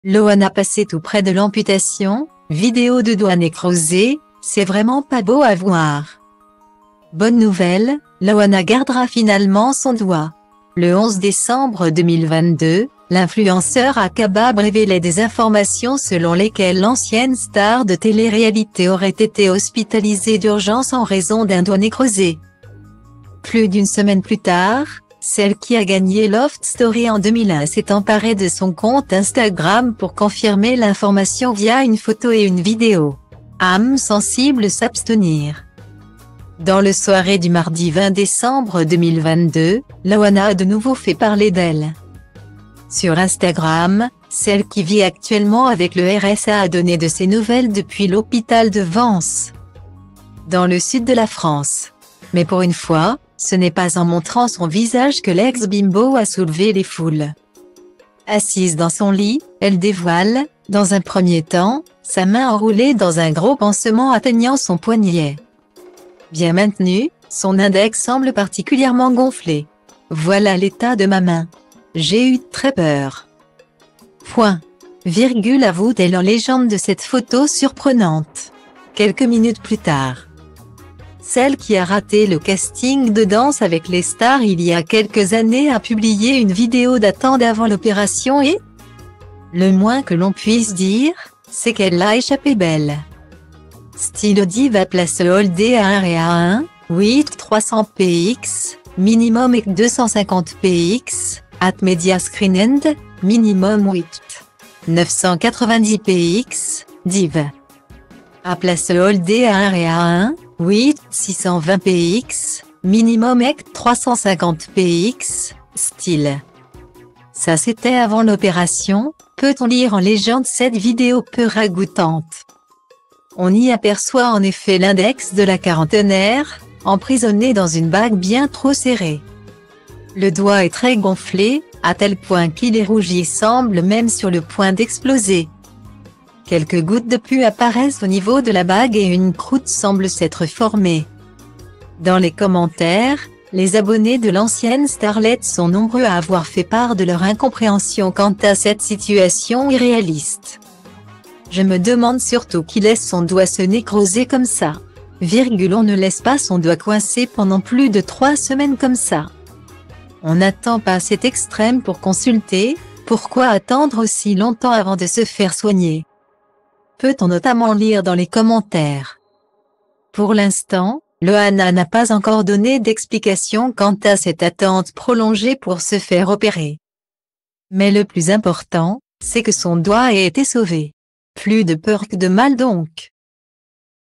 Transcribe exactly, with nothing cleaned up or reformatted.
Loana passé tout près de l'amputation, vidéo de doigt nécrosé, c'est vraiment pas beau à voir. Bonne nouvelle, Loana gardera finalement son doigt. Le onze décembre deux mille vingt-deux, l'influenceur Akabab révélait des informations selon lesquelles l'ancienne star de télé-réalité aurait été hospitalisée d'urgence en raison d'un doigt nécrosé. Plus d'une semaine plus tard, celle qui a gagné Loft Story en deux mille un s'est emparée de son compte Instagram pour confirmer l'information via une photo et une vidéo. Âme sensible s'abstenir. Dans le soirée du mardi vingt décembre deux mille vingt-deux, Loana a de nouveau fait parler d'elle. Sur Instagram, celle qui vit actuellement avec le R S A a donné de ses nouvelles depuis l'hôpital de Vence, dans le sud de la France. Mais pour une fois, ce n'est pas en montrant son visage que l'ex-bimbo a soulevé les foules. Assise dans son lit, elle dévoile, dans un premier temps, sa main enroulée dans un gros pansement atteignant son poignet. Bien maintenu, son index semble particulièrement gonflé. Voilà l'état de ma main. J'ai eu très peur. Point. Virgule avoue-t-elle en légende de cette photo surprenante. Quelques minutes plus tard. Celle qui a raté le casting de Danse avec les stars il y a quelques années a publié une vidéo datant d'avant l'opération et le moins que l'on puisse dire, c'est qu'elle l'a échappé belle. Style Diva place holdé à un et à un, huit trois cents p x, minimum et deux cent cinquante p x, at media screen end, minimum huit neuf cent quatre-vingt-dix p x, div. À place holdé à un et à un, huit six cent vingt p x, minimum et trois cent cinquante p x, style. Ça c'était avant l'opération, peut-on lire en légende cette vidéo peu ragoûtante. On y aperçoit en effet l'index de la quarantenaire, emprisonné dans une bague bien trop serrée. Le doigt est très gonflé, à tel point qu'il est rougi et semble même sur le point d'exploser. Quelques gouttes de pus apparaissent au niveau de la bague et une croûte semble s'être formée. Dans les commentaires, les abonnés de l'ancienne starlette sont nombreux à avoir fait part de leur incompréhension quant à cette situation irréaliste. Je me demande surtout qui laisse son doigt se nécroser comme ça. Virgule on ne laisse pas son doigt coincé pendant plus de trois semaines comme ça. On n'attend pas cet extrême pour consulter, pourquoi attendre aussi longtemps avant de se faire soigner? Peut-on notamment lire dans les commentaires. Pour l'instant, Loana n'a pas encore donné d'explication quant à cette attente prolongée pour se faire opérer. Mais le plus important, c'est que son doigt ait été sauvé. Plus de peur que de mal donc.